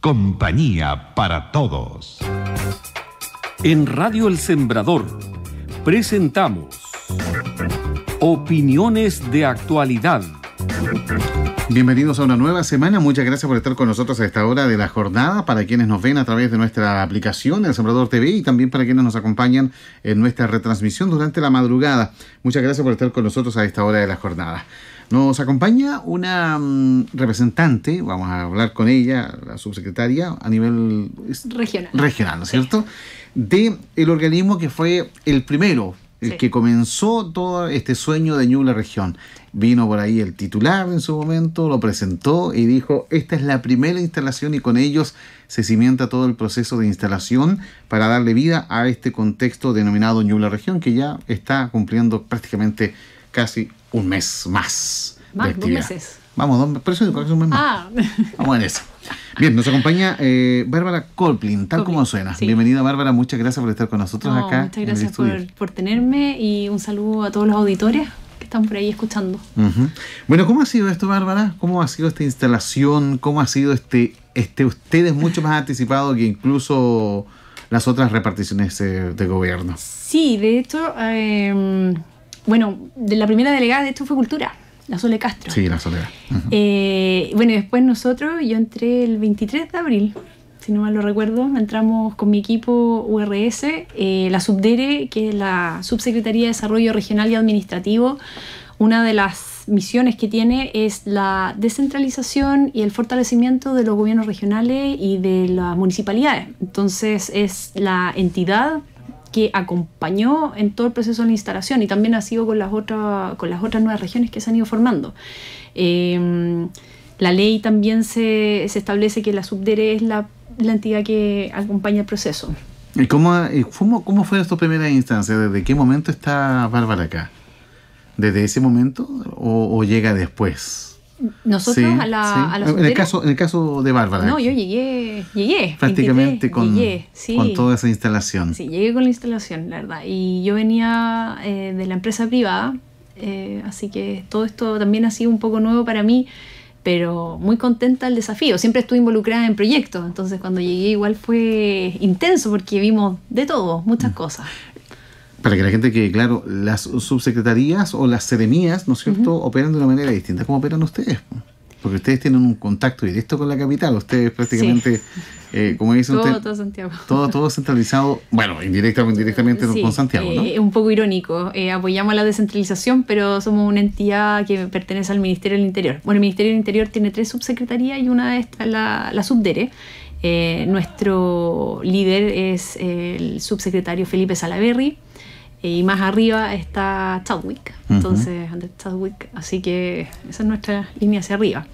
Compañía para todos. En Radio El Sembrador presentamos Opiniones de Actualidad. Bienvenidos a una nueva semana. Muchas gracias por estar con nosotros a esta hora de la jornada. Para quienes nos ven a través de nuestra aplicación El Sembrador TV y también para quienes nos acompañan en nuestra retransmisión durante la madrugada. Muchas gracias por estar con nosotros a esta hora de la jornada. Nos acompaña una representante, vamos a hablar con ella, la subsecretaria a nivel regional, ¿no es cierto? De el organismo que fue el primero, el que comenzó todo este sueño de Ñuble Región. Vino por ahí el titular en su momento, lo presentó y dijo, esta es la primera instalación y con ellos se cimienta todo el proceso de instalación para darle vida a este contexto denominado Ñuble Región, que ya está cumpliendo prácticamente casi un mes más. Más, 2 meses. Vamos, por eso es un mes más. Vamos en eso. Bien, nos acompaña Bárbara Coplin, tal como suena. Sí. Bienvenida, Bárbara, muchas gracias por estar con nosotros acá. Muchas gracias por tenerme y un saludo a todos los auditores que están por ahí escuchando. Bueno, ¿cómo ha sido esto, Bárbara? ¿Cómo ha sido esta instalación? ¿Cómo ha sido ustedes mucho más anticipado que incluso las otras reparticiones de gobierno? Sí, de hecho, de la primera delegada de esto fue Cultura. La Sole Castro. Sí, la Soledad. Y después yo entré el 23 de abril, si no mal lo recuerdo, entramos con mi equipo URS, la Subdere, que es la Subsecretaría de Desarrollo Regional y Administrativo. Una de las misiones que tiene es la descentralización y el fortalecimiento de los gobiernos regionales y de las municipalidades. Entonces es la entidad que acompañó en todo el proceso de la instalación y también ha sido con las otras nuevas regiones que se han ido formando. La ley también se establece que la Subdere es la entidad que acompaña el proceso. ¿Y cómo fue esta primera instancia? ¿Desde qué momento está Bárbara acá? ¿Desde ese momento o llega después? Nosotros a la Subdere. En el caso de Bárbara. No, yo llegué. Prácticamente 23, con toda esa instalación. Sí, llegué con la instalación, la verdad. Y yo venía de la empresa privada, así que todo esto también ha sido un poco nuevo para mí, pero muy contenta del desafío. Siempre estuve involucrada en proyectos, entonces cuando llegué igual fue intenso porque vimos de todo, muchas cosas. Para que la gente quede claro, las subsecretarías o las seremías, ¿no es cierto?, operan de una manera distinta. ¿Cómo operan ustedes? Porque ustedes tienen un contacto directo con la capital. Ustedes prácticamente, como dicen ustedes... Todo Santiago. Todo centralizado, bueno, indirectamente con Santiago, ¿no? Es un poco irónico. Apoyamos la descentralización, pero somos una entidad que pertenece al Ministerio del Interior. Bueno, el Ministerio del Interior tiene 3 subsecretarías y una de estas es la Subdere. Nuestro líder es el subsecretario Felipe Salaverry. Y más arriba está Chadwick, entonces Andrés Chadwick, así que esa es nuestra línea hacia arriba.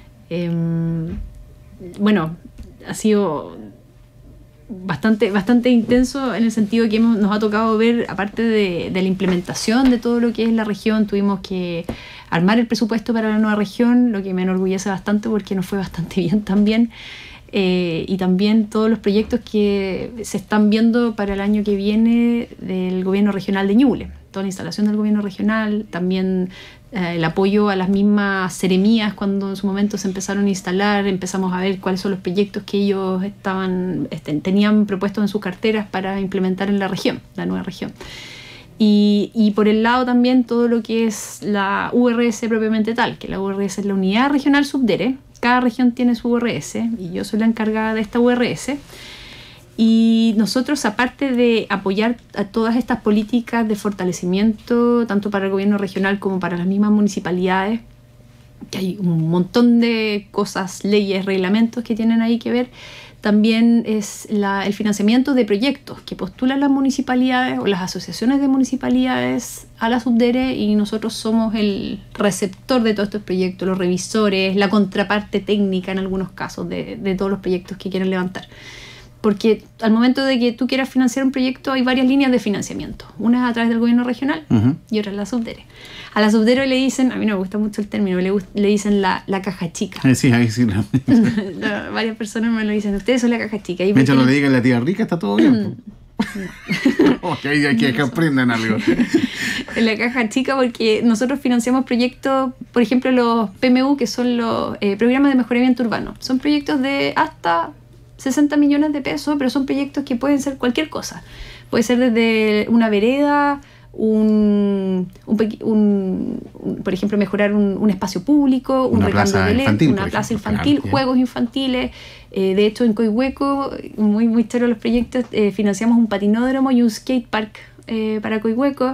Ha sido bastante intenso en el sentido que nos ha tocado ver, aparte de la implementación de todo lo que es la región, tuvimos que armar el presupuesto para la nueva región, lo que me enorgullece bastante porque nos fue bastante bien también. Y también todos los proyectos que se están viendo para el año que viene del gobierno regional de Ñuble, toda la instalación del gobierno regional, también el apoyo a las mismas seremías cuando en su momento se empezaron a instalar, empezamos a ver cuáles son los proyectos que ellos tenían propuestos en sus carteras para implementar en la región, la nueva región. Y por el lado también todo lo que es la URS propiamente tal, que la URS es la Unidad Regional Subdere. Cada región tiene su URS y yo soy la encargada de esta URS. Y nosotros, aparte de apoyar a todas estas políticas de fortalecimiento, tanto para el gobierno regional como para las mismas municipalidades, que hay un montón de cosas, leyes, reglamentos que tienen ahí que ver, también es el financiamiento de proyectos que postulan las municipalidades o las asociaciones de municipalidades a la Subdere, y nosotros somos el receptor de todos estos proyectos, los revisores, la contraparte técnica en algunos casos de todos los proyectos que quieren levantar. Porque al momento de que tú quieras financiar un proyecto hay varias líneas de financiamiento. Una es a través del gobierno regional y otra es la Subdere. A la Subdere le dicen, a mí no me gusta mucho el término, le dicen la caja chica. Sí, ahí sí. Varias personas me lo dicen, ustedes son la caja chica. De hecho, no le digan la tía rica, está todo bien. Hay que aprendan algo. En la caja chica, porque nosotros financiamos proyectos, por ejemplo, los PMU, que son los programas de mejoramiento urbano. Son proyectos de hasta 60 millones de pesos, pero son proyectos que pueden ser cualquier cosa. Puede ser desde una vereda, por ejemplo, mejorar un espacio público, un recambio de LED, una plaza infantil, claro, juegos infantiles. De hecho, en Coihueco, muy chévere los proyectos, financiamos un patinódromo y un skatepark para Coihueco.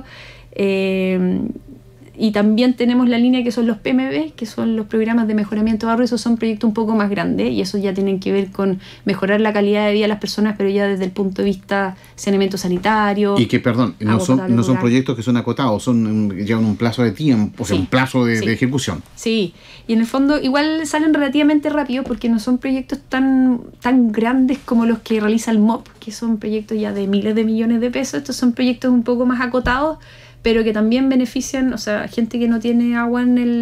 Y también tenemos la línea que son los PMB, que son los programas de mejoramiento de barrio. Esos son proyectos un poco más grandes y esos ya tienen que ver con mejorar la calidad de vida de las personas, pero ya desde el punto de vista saneamiento sanitario. Y que, perdón, no son proyectos que son acotados, llevan un plazo de tiempo, o sea, un plazo de ejecución. Sí, y en el fondo igual salen relativamente rápido porque no son proyectos tan grandes como los que realiza el MOP, que son proyectos ya de miles de millones de pesos. Estos son proyectos un poco más acotados, pero que también benefician, o sea, gente que no tiene agua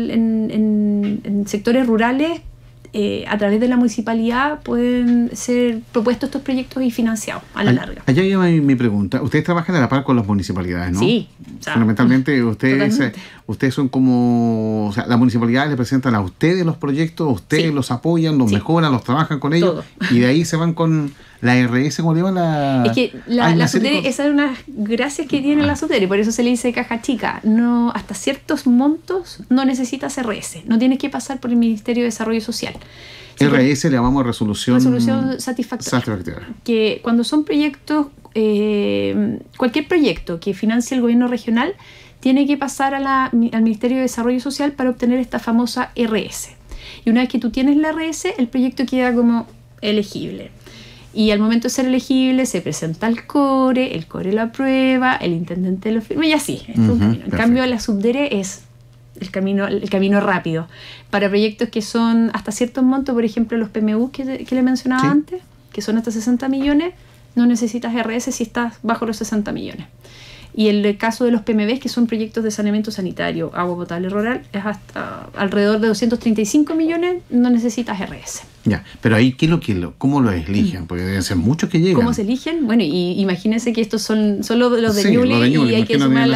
en sectores rurales, a través de la municipalidad pueden ser propuestos estos proyectos y financiados a la larga. Allá iba mi pregunta. Ustedes trabajan a la par con las municipalidades, ¿no? Sí. O sea, fundamentalmente ustedes son como, o sea, las municipalidades le presentan a ustedes los proyectos, ustedes los apoyan, los mejoran, los trabajan con ellos, y de ahí se van con la RS, ¿cómo le llama la? Es que la Subdere, esa es una gracias que tiene la Subdere, por eso se le dice caja chica. No, hasta ciertos montos no necesitas RS, no tienes que pasar por el Ministerio de Desarrollo Social. RS le llamamos resolución satisfactoria. Que cuando son proyectos, cualquier proyecto que financie el gobierno regional tiene que pasar al Ministerio de Desarrollo Social para obtener esta famosa RS. Y una vez que tú tienes la RS, el proyecto queda como elegible. Y al momento de ser elegible se presenta al CORE, el CORE lo aprueba, el intendente lo firma y así. Es un camino. En cambio, la Subdere es el camino rápido. Para proyectos que son hasta ciertos montos, por ejemplo, los PMU que le mencionaba antes, que son hasta 60 millones, no necesitas RS si estás bajo los 60 millones. Y el caso de los PMBs, que son proyectos de saneamiento sanitario, agua potable rural, es hasta alrededor de 235 millones, no necesitas RS. Ya, pero ahí, ¿cómo lo eligen? Porque deben ser muchos que llegan. ¿Cómo se eligen? Bueno, y imagínense que estos son solo los de Ñuble, y hay que sumar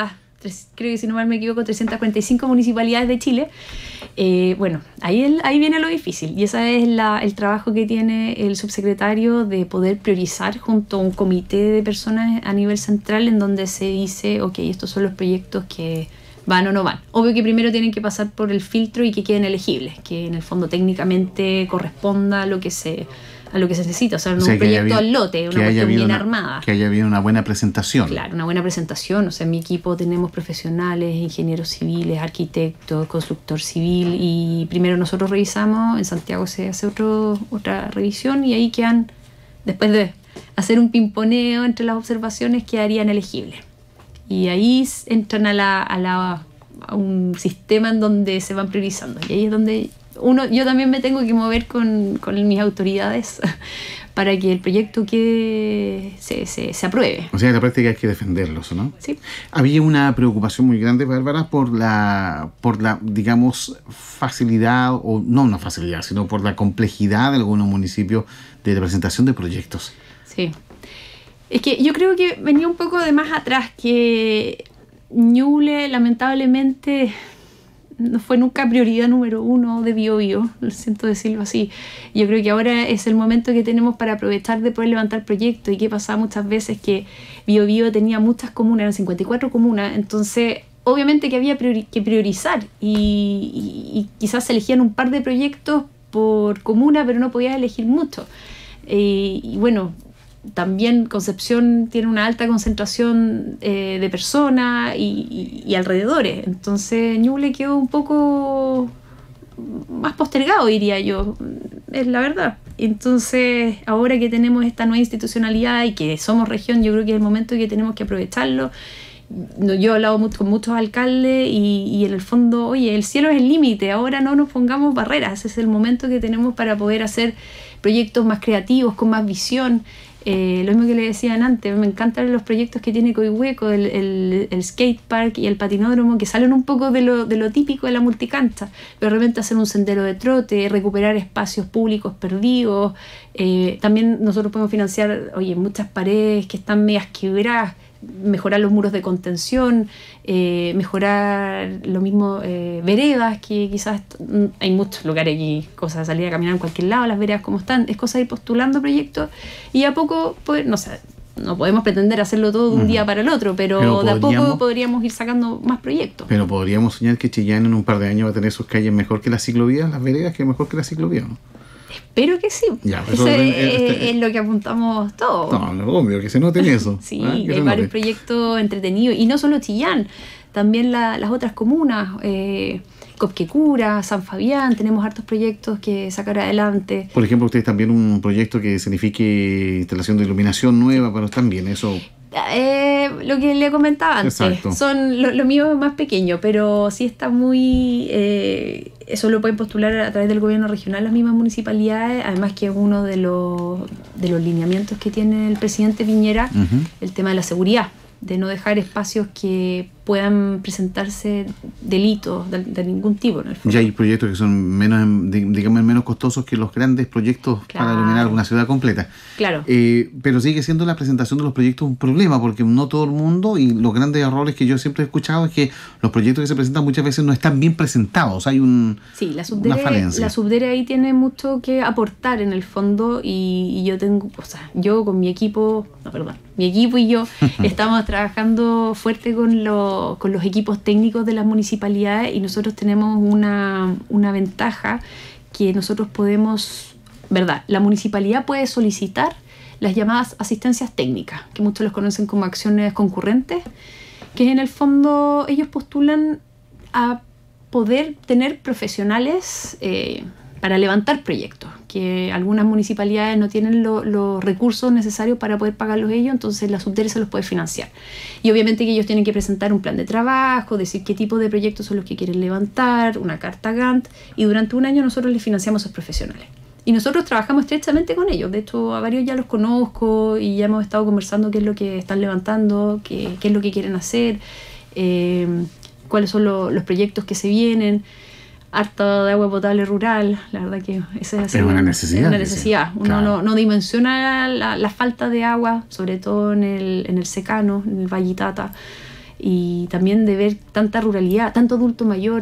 creo que si no mal me equivoco, 345 municipalidades de Chile. Bueno, ahí viene lo difícil, y ese es el trabajo que tiene el subsecretario de poder priorizar junto a un comité de personas a nivel central en donde se dice, ok, estos son los proyectos que van o no van. Obvio que primero tienen que pasar por el filtro y que queden elegibles, que en el fondo técnicamente corresponda a lo que se necesita, o sea, no un proyecto al lote, una cuestión bien armada. Que haya habido una buena presentación. Claro, una buena presentación. O sea, en mi equipo tenemos profesionales, ingenieros civiles, arquitectos, constructor civil, y primero nosotros revisamos, en Santiago se hace otra revisión, y ahí quedan, después de hacer un pimponeo entre las observaciones, quedarían elegibles. Y ahí entran a un sistema en donde se van priorizando, y ahí es donde yo también me tengo que mover con mis autoridades para que el proyecto se apruebe. O sea, en la práctica hay que defenderlos, ¿no? Sí. Había una preocupación muy grande, Bárbara, por la, digamos, facilidad, o no una facilidad, sino por la complejidad de algunos municipios de la presentación de proyectos. Sí. Es que yo creo que venía un poco de más atrás, que Ñuble lamentablemente no fue nunca prioridad número uno de Biobío, siento decirlo así. Yo creo que ahora es el momento que tenemos para aprovechar de poder levantar proyectos. Y que pasaba muchas veces que Biobío tenía muchas comunas, eran 54 comunas, entonces obviamente que había que priorizar, y quizás se elegían un par de proyectos por comuna, pero no podías elegir mucho. Y bueno, también Concepción tiene una alta concentración de personas y alrededores, entonces Ñuble quedó un poco más postergado, diría yo, es la verdad. Entonces ahora que tenemos esta nueva institucionalidad y que somos región, yo creo que es el momento que tenemos que aprovecharlo. Yo he hablado con muchos alcaldes y en el fondo, oye, el cielo es el límite, ahora no nos pongamos barreras, ese es el momento que tenemos para poder hacer proyectos más creativos, con más visión. Lo mismo que le decían antes, me encantan los proyectos que tiene Coihueco, el skatepark y el patinódromo, que salen un poco de lo típico de la multicancha, pero realmente hacer un sendero de trote, recuperar espacios públicos perdidos. También nosotros podemos financiar, muchas paredes que están medias quebradas, mejorar los muros de contención, mejorar lo mismo veredas, que quizás hay muchos lugares aquí, cosas de salir a caminar en cualquier lado, las veredas como están, es cosa de ir postulando proyectos y a poco, pues, no sé, no podemos pretender hacerlo todo de un día para el otro, pero de a poco podríamos ir sacando más proyectos. Pero podríamos soñar que Chillán en un par de años va a tener sus calles mejor que las ciclovías, las veredas que mejor que las ciclovías, ¿no? Espero que sí. Ya, eso es lo que apuntamos todos. No, obvio, que se note en eso. Sí, hay varios proyectos entretenidos. Y no solo Chillán, también las otras comunas, Copquecura, San Fabián, tenemos hartos proyectos que sacar adelante. Por ejemplo, ustedes también un proyecto que signifique instalación de iluminación nueva, pero también eso... lo que le comentaba antes. Exacto. Son lo mío es más pequeño, pero sí está muy eso lo pueden postular a través del gobierno regional las mismas municipalidades, además que es uno de los lineamientos que tiene el presidente Piñera, el tema de la seguridad, de no dejar espacios que puedan presentarse delitos de ningún tipo, en el fondo. Ya hay proyectos que son menos costosos que los grandes proyectos para iluminar una ciudad completa. Claro. Pero sigue siendo la presentación de los proyectos un problema, porque no todo el mundo, y los grandes errores que yo siempre he escuchado es que los proyectos que se presentan muchas veces no están bien presentados. Hay una falencia. La Subdere ahí tiene mucho que aportar en el fondo, y yo con mi equipo y yo estamos trabajando fuerte con los equipos técnicos de las municipalidades, y nosotros tenemos una ventaja que nosotros podemos, ¿verdad? La municipalidad puede solicitar las llamadas asistencias técnicas, que muchos los conocen como acciones concurrentes, que en el fondo ellos postulan a poder tener profesionales para levantar proyectos, que algunas municipalidades no tienen los recursos necesarios para poder pagarlos ellos, entonces la Subdere se los puede financiar. Y obviamente que ellos tienen que presentar un plan de trabajo, decir qué tipo de proyectos son los que quieren levantar, una carta Gantt, y durante un año nosotros les financiamos a esos profesionales. Y nosotros trabajamos estrechamente con ellos, de hecho a varios ya los conozco y ya hemos estado conversando qué es lo que están levantando, qué es lo que quieren hacer, cuáles son los proyectos que se vienen. Harta de agua potable rural, la verdad que esa es una necesidad. Es una necesidad. Uno claro. no dimensiona la falta de agua, sobre todo en el secano, en el Valle Itata, y también de ver tanta ruralidad, tanto adulto mayor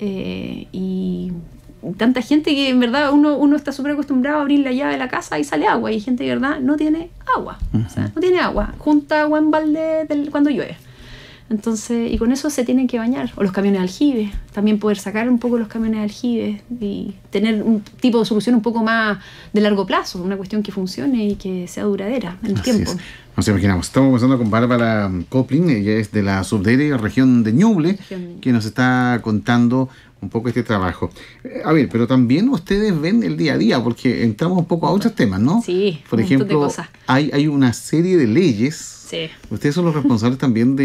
y tanta gente que en verdad uno está súper acostumbrado a abrir la llave de la casa y sale agua, y hay gente que de verdad no tiene agua, o sea, no tiene agua, junta agua en balde cuando llueve. Entonces, y con eso se tienen que bañar. O los camiones de aljibe, también poder sacar un poco los camiones de aljibe y tener un tipo de solución un poco más de largo plazo, una cuestión que funcione y que sea duradera en el tiempo. Nos imaginamos. Estamos conversando con Bárbara Coplin, ella es de la Subdere región de Ñuble, que nos está contando un poco este trabajo. A ver, pero también ustedes ven el día a día, porque entramos un poco a otros temas, ¿no? Sí, por ejemplo, hay una serie de leyes. Sí. Ustedes son los responsables también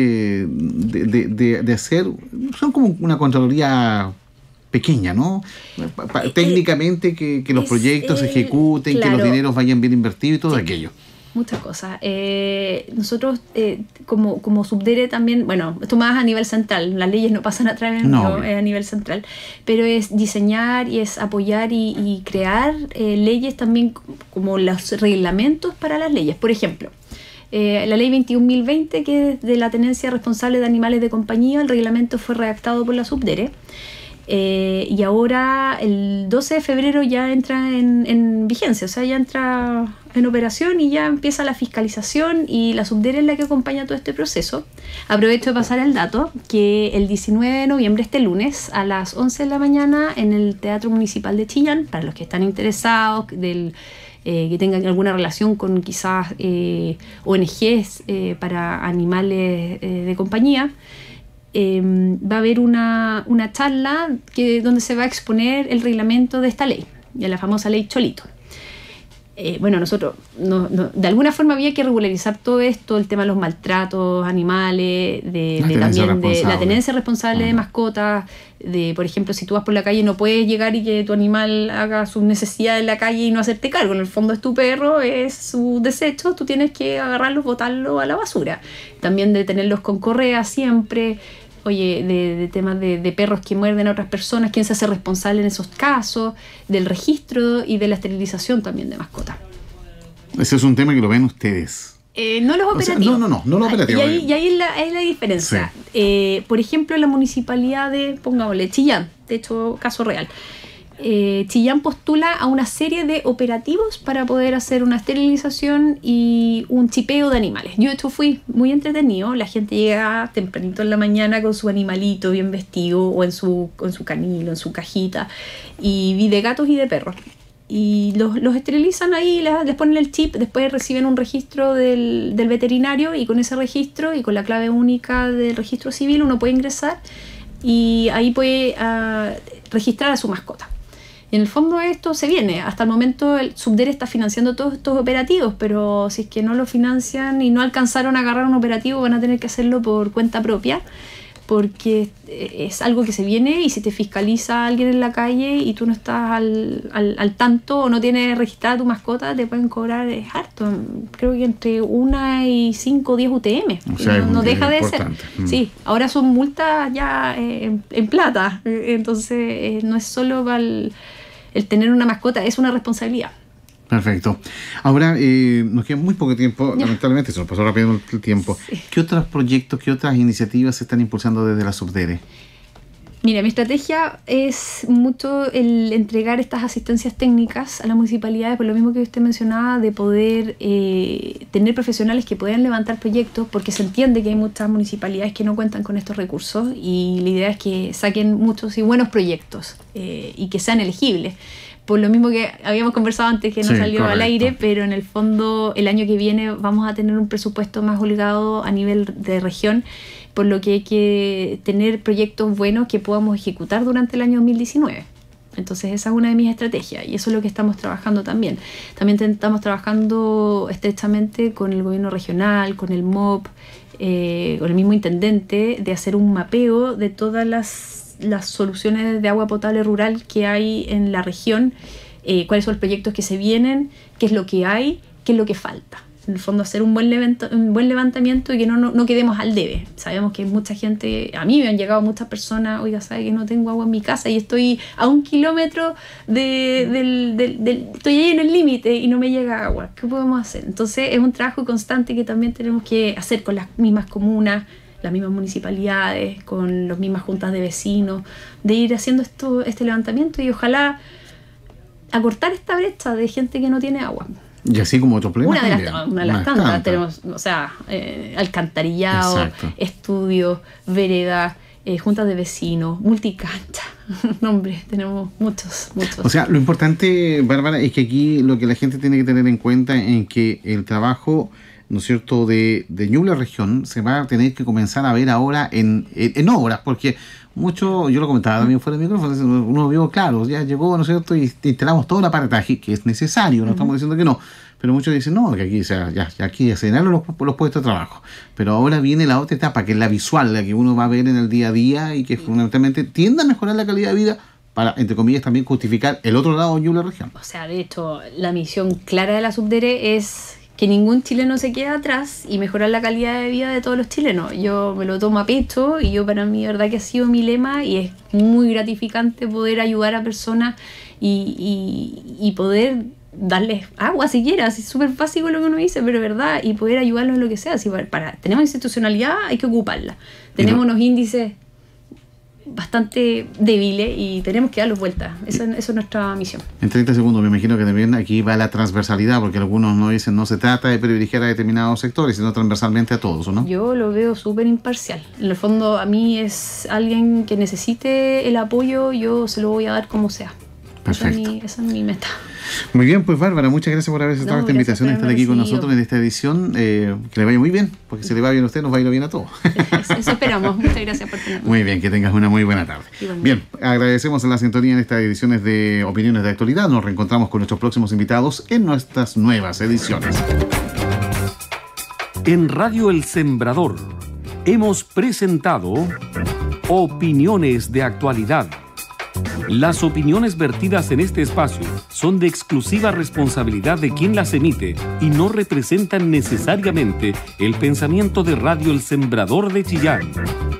de hacer, son como una contraloría pequeña, ¿no? Técnicamente que los proyectos se ejecuten, claro, que los dineros vayan bien invertidos y todo aquello. Muchas cosas. Nosotros como Subdere también, bueno, esto más a nivel central, las leyes no pasan a través a nivel central, pero es diseñar y es apoyar y crear leyes también, como los reglamentos para las leyes. Por ejemplo, la ley 21.020, que es de la tenencia responsable de animales de compañía, el reglamento fue redactado por la Subdere. Y ahora el 12 de febrero ya entra en vigencia, o sea, ya entra en operación y ya empieza la fiscalización, y la Subdere es la que acompaña todo este proceso. Aprovecho de pasar el dato que el 19 de noviembre, este lunes, a las 11 de la mañana, en el Teatro Municipal de Chillán, para los que están interesados, que tengan alguna relación con quizás ONGs para animales de compañía, va a haber una charla donde se va a exponer el reglamento de esta ley, de la famosa ley Cholito. Bueno, nosotros de alguna forma había que regularizar todo esto, el tema de los maltratos animales, también de la tenencia responsable de mascotas, por ejemplo, si tú vas por la calle no puedes llegar y que tu animal haga sus necesidades en la calle y no hacerte cargo. En el fondo es tu perro, es su desecho, tú tienes que agarrarlo, botarlo a la basura. También de tenerlos con correa siempre. Oye, de temas de perros que muerden a otras personas, quién se hace responsable en esos casos, del registro y de la esterilización también de mascotas. Ese es un tema que lo ven ustedes. No los operativos. No los operativos. Y ahí es la diferencia. Sí. Por ejemplo, la municipalidad de, pongámosle, Chillán, de hecho, caso real. Chillán postula a una serie de operativos para poder hacer una esterilización y un chipeo de animales. Yo de hecho fui muy entretenido. La gente llega tempranito en la mañana con su animalito bien vestido o en su canil o en su cajita, y vi de gatos y de perros. Y los esterilizan ahí, les ponen el chip, después reciben un registro del veterinario, y con ese registro y con la clave única del registro civil uno puede ingresar y ahí puede registrar a su mascota. Y en el fondo esto se viene. Hasta el momento el Subdere está financiando todos estos operativos, pero si es que no lo financian y no alcanzaron a agarrar un operativo, van a tener que hacerlo por cuenta propia, porque es algo que se viene, y si te fiscaliza alguien en la calle y tú no estás al tanto o no tienes registrada tu mascota, te pueden cobrar harto. Creo que entre 1 y 5 o 10 UTM. O sea, no deja de ser. Sí, ahora son multas ya en plata. Entonces no es solo para el tener una mascota, es una responsabilidad. Perfecto. Ahora, nos queda muy poco tiempo, lamentablemente se nos pasó rápido el tiempo. Sí. ¿Qué otros proyectos, qué otras iniciativas se están impulsando desde la Subdere? Mira, mi estrategia es mucho el entregar estas asistencias técnicas a las municipalidades, por lo mismo que usted mencionaba, de poder tener profesionales que puedan levantar proyectos, porque se entiende que hay muchas municipalidades que no cuentan con estos recursos, y la idea es que saquen muchos y buenos proyectos y que sean elegibles. Por lo mismo que habíamos conversado antes, que no salió al aire, pero en el fondo el año que viene vamos a tener un presupuesto más holgado a nivel de región, por lo que hay que tener proyectos buenos que podamos ejecutar durante el año 2019. Entonces esa es una de mis estrategias, y eso es lo que estamos trabajando también. También estamos trabajando estrechamente con el gobierno regional, con el MOP, con el mismo intendente, de hacer un mapeo de todas las soluciones de agua potable rural que hay en la región, cuáles son los proyectos que se vienen, qué es lo que hay, qué es lo que falta. En el fondo, hacer un buen levantamiento y que no quedemos al debe. Sabemos que mucha gente, a mí me han llegado muchas personas, oiga, sabe que no tengo agua en mi casa y estoy a 1 kilómetro estoy ahí en el límite y no me llega agua. ¿Qué podemos hacer? Entonces es un trabajo constante que también tenemos que hacer con las mismas comunas, las mismas municipalidades, con las mismas juntas de vecinos, de ir haciendo este levantamiento y ojalá acortar esta brecha de gente que no tiene agua. Y así como otro problema. Una de las tantas. Tenemos, alcantarillado, estudios, veredas, juntas de vecinos, multicancha. No, hombre, tenemos muchos. O sea, lo importante, Bárbara, es que aquí lo que la gente tiene que tener en cuenta es que el trabajo, ¿no es cierto?, de Ñuble Región se va a tener que comenzar a ver ahora en obras, porque mucho, yo lo comentaba también fuera del micrófono, uno vio, claro, ya llegó, ¿no es cierto?, y instalamos todo el aparataje que es necesario, no estamos diciendo que no, pero muchos dicen, no, que aquí aquí se llenaron los puestos de trabajo, pero ahora viene la otra etapa, que es la visual, la que uno va a ver en el día a día y que fundamentalmente tiende a mejorar la calidad de vida, para, entre comillas, también justificar el otro lado de Ñuble Región. O sea, de hecho, la misión clara de la Subdere es que ningún chileno se quede atrás y mejorar la calidad de vida de todos los chilenos. Yo me lo tomo a pecho y para mí, de verdad que ha sido mi lema, y es muy gratificante poder ayudar a personas y poder darles agua siquiera. Es súper básico lo que uno dice, pero es verdad, y poder ayudarlos en lo que sea. Si tenemos institucionalidad, hay que ocuparla. Tenemos unos índices bastante débiles y tenemos que darlos vueltas. Eso es nuestra misión. En 30 segundos, me imagino que también aquí va la transversalidad, porque algunos no dicen, no se trata de privilegiar a determinados sectores, sino transversalmente a todos, ¿o no? Yo lo veo súper imparcial. En el fondo, a mí es alguien que necesite el apoyo, yo se lo voy a dar como sea. Perfecto. Esa es mi meta. Muy bien, pues Bárbara, muchas gracias por haber aceptado esta invitación, estar aquí con nosotros en esta edición. Que le vaya muy bien, porque si le va bien a usted, nos va a ir bien a todos. Eso esperamos. Muchas gracias por tenerme. Muy bien, que tengas una muy buena tarde. Bien, agradecemos la sintonía en estas ediciones de Opiniones de Actualidad. Nos reencontramos con nuestros próximos invitados en nuestras nuevas ediciones. En Radio El Sembrador hemos presentado Opiniones de Actualidad. Las opiniones vertidas en este espacio son de exclusiva responsabilidad de quien las emite y no representan necesariamente el pensamiento de Radio El Sembrador de Chillán.